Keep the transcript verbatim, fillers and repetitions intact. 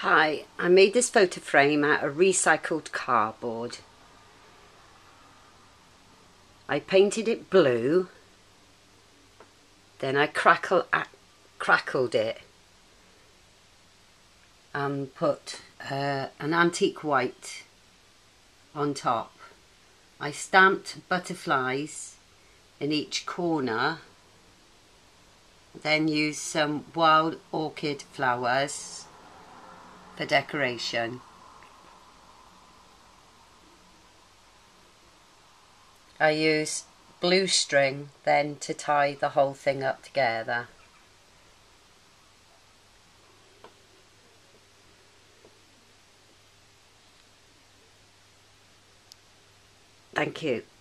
Hi, I made this photo frame out of recycled cardboard. I painted it blue, then I crackle, crackled it and put uh, an antique white on top. I stamped butterflies in each corner, then used some wild orchid flowers for decoration. I use blue string then to tie the whole thing up together. Thank you.